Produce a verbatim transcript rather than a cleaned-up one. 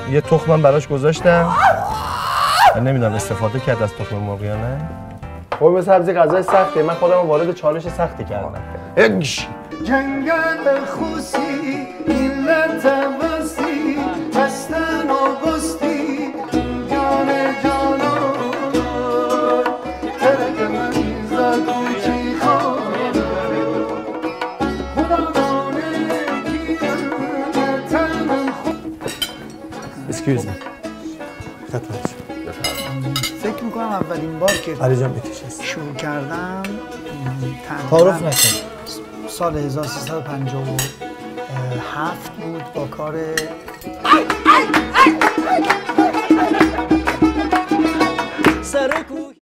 یه تخمم براش گذاشتم. من نمیدونم استفاده کرد از تخم مرغ یا نه. قرمه سبزی غذای سختیه. من خودم وارد چالش سختی کردم. اگش جنگل خوسی این لطواسی هستن آگستی جان جانا ترک من زدو چی خواه خداوانه کیم تنم خود. Excuse me. خدمت فکر میکنم اولین بار که علی جان بکشید شروع کردم تعارف نکن. سال هزار و سیصد و پنجاه و هفت بود با کار سر